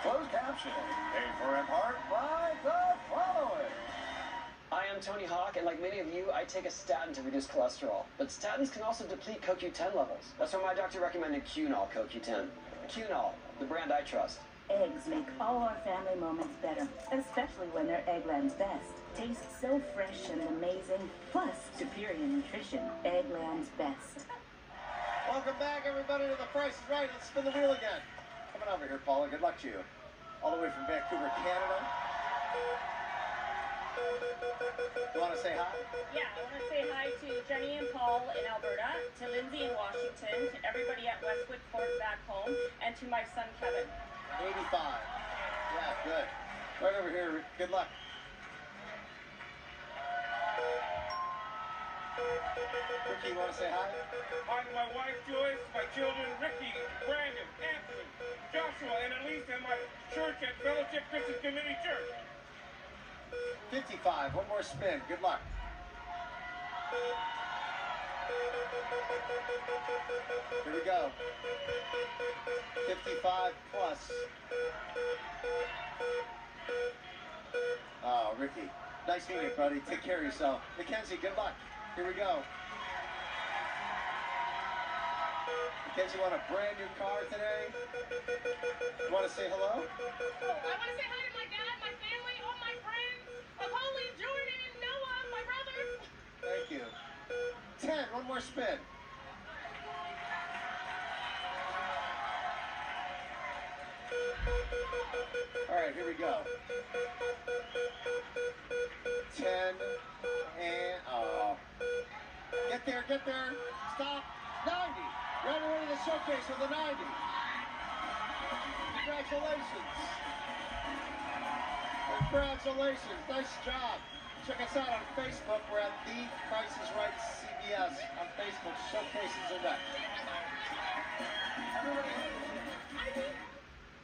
Closed captioning, paid for in part by the following. I am Tony Hawk, and like many of you, I take a statin to reduce cholesterol. But statins can also deplete CoQ10 levels. That's why my doctor recommended Cunol CoQ10. Cunol, the brand I trust. Eggs make all our family moments better, especially when they're Eggland's Best. Tastes so fresh and amazing, plus superior nutrition. Eggland's Best. Welcome back, everybody, to The Price is Right. Let's spin the wheel again. Coming over here, Paula. Good luck to you. All the way from Vancouver, Canada. You want to say hi? Yeah, I want to say hi to Jenny and Paul in Alberta, to Lindsay in Washington, to everybody at Westwood Court back home, and to my son Kevin. 85. Yeah, good. Right over here. Good luck. Ricky, you want to say hi? Hi to my wife Joyce, my children Ricky, Brandon, Anthony, Joshua, and Elise, and my church at Fellowship Christian Community Church. 55. One more spin. Good luck. Here we go. 55 plus. Oh, Ricky. Nice meeting you, buddy. Take care of yourself. Mackenzie, good luck. Here we go. Mackenzie, want a brand new car today? You want to say hello? Oh, I want to say hi to my dad, my family, all my friends, Holly, Jordan, Noah, my brother. Thank you. 10. One more spin. All right, here we go. 10 and get there, stop. 90. Right away to the showcase with a 90. Congratulations. Congratulations. Nice job. Check us out on Facebook. We're at The Price is Right CBS on Facebook. Showcases are next.